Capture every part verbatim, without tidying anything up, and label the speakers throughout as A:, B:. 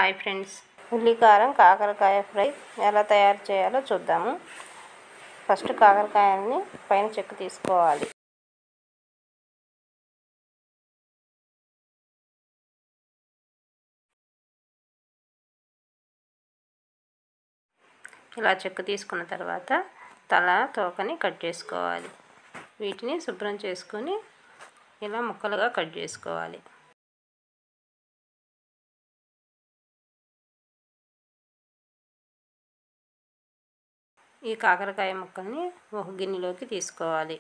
A: Hi friends, ఉల్లి కారం కాకరకాయ ఫ్రై ఎలా తయారు చేయాలో చూద్దాము. ఫస్ట్ కాకరకాయని పైన చెక్కు తీసుకోవాలి. ఇలా చెక్కు తీసుకున్న తర్వాత తల తోకని కట్ చేసుకోవాలి. వీటిని శుభ్రం చేసుకొని ఇలా ముక్కలుగా కట్ చేసుకోవాలి. ఈ కాకరకాయ ముక్కల్ని ఒక గిన్నెలోకి తీసుకోవాలి.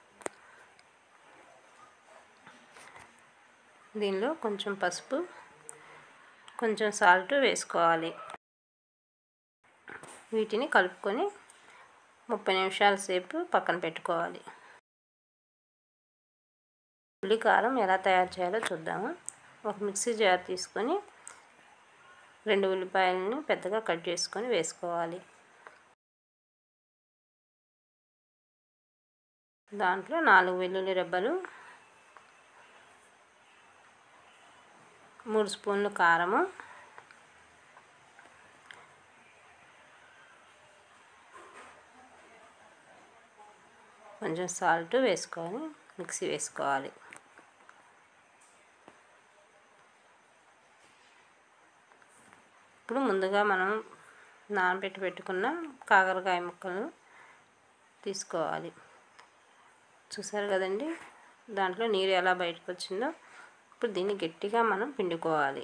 A: దీనిలో కొంచెం పసుపు, కొంచెం సాల్ట్ వేసుకోవాలి. వీటిని కలుపుకొని ముప్పై నిమిషాల సేపు పక్కన పెట్టుకోవాలి. ఉల్లి కారం ఎలా తయారు చేయాలో చూద్దాము. ఒక మిక్సీ జార్ తీసుకొని రెండు ఉల్లిపాయలను పెద్దగా కట్ చేసుకొని వేసుకోవాలి. దాంట్లో నాలుగు వెల్లుల్లి రెబ్బలు, మూడు స్పూన్లు కారము, కొంచెం సాల్ట్ వేసుకొని మిక్సీ వేసుకోవాలి. ఇప్పుడు ముందుగా మనం నానబెట్టి పెట్టుకున్న కాకరకాయ ముక్కలను తీసుకోవాలి. చూసారు కదండి, దాంట్లో నీరు ఎలా బయటకు వచ్చిందో. ఇప్పుడు దీన్ని గట్టిగా మనం పిండుకోవాలి.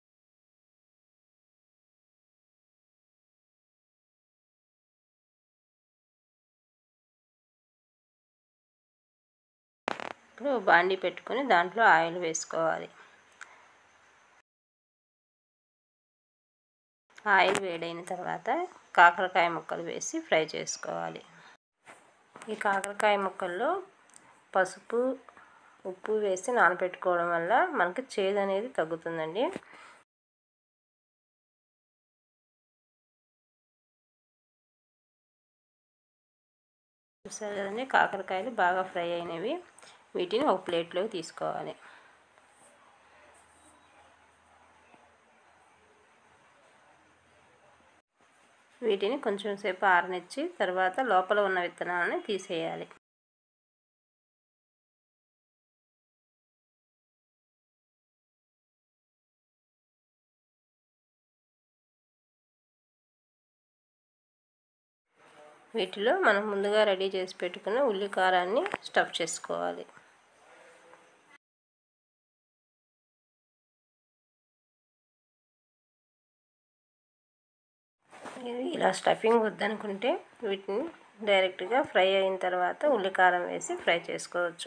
A: ఇప్పుడు బాండీ పెట్టుకొని దాంట్లో ఆయిల్ వేసుకోవాలి. ఆయిల్ వేడైన తర్వాత కాకరకాయ ముక్కలు వేసి ఫ్రై చేసుకోవాలి. ఈ కాకరకాయ ముక్కల్లో పసుపు, ఉప్పు వేసి నానబెట్టుకోవడం వల్ల మనకి చేదు అనేది తగ్గుతుందండి. చూసారు కదండి, కాకరకాయలు బాగా ఫ్రై అయినవి. వీటిని ఒక ప్లేట్లోకి తీసుకోవాలి. వీటిని కొంచెం సేపు ఆరనిచ్చి తర్వాత లోపల ఉన్న విత్తనాలను తీసేయాలి. వీటిలో మనం ముందుగా రెడీ చేసి పెట్టుకున్న ఉల్లి కారాన్ని స్టఫ్ చేసుకోవాలి. ఇలా స్టఫింగ్ వద్దనుకుంటే వీటిని డైరెక్ట్గా ఫ్రై అయిన తర్వాత ఉల్లి కారం వేసి ఫ్రై చేసుకోవచ్చు.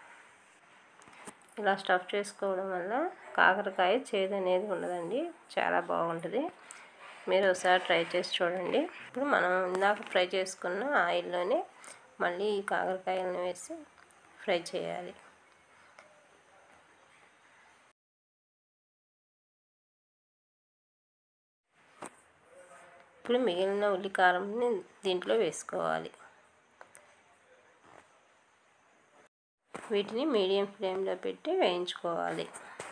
A: ఇలా స్టఫ్ చేసుకోవడం వల్ల కాకరకాయ చేదు అనేది ఉండదండి, చాలా బాగుంటుంది. మీరు ఒకసారి ట్రై చేసి చూడండి. ఇప్పుడు మనం ఇందాక ఫ్రై చేసుకున్న ఆయిల్లోనే మళ్ళీ ఈ కాకరకాయలను వేసి ఫ్రై చేయాలి. ఇప్పుడు మిగిలిన ఉల్లి కారంని దీంట్లో వేసుకోవాలి. వీటిని మీడియం ఫ్లేమ్లో పెట్టి వేయించుకోవాలి.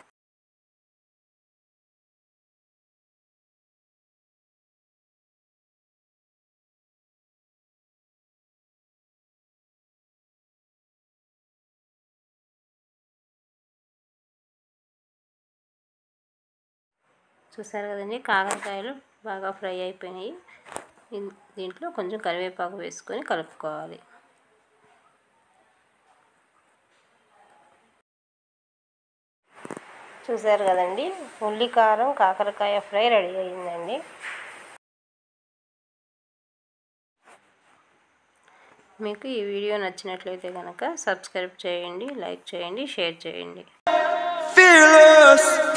A: చూసారు కదండి, కాకరకాయలు బాగా ఫ్రై అయిపోయినాయి. దీంట్లో కొంచెం కరివేపాకు వేసుకొని కలుపుకోవాలి. చూసారు కదండి, ఉల్లి కారం కాకరకాయ ఫ్రై రెడీ అయ్యిందండి. మీకు ఈ వీడియో నచ్చినట్లయితే కనుక సబ్స్క్రైబ్ చేయండి, లైక్ చేయండి, షేర్ చేయండి.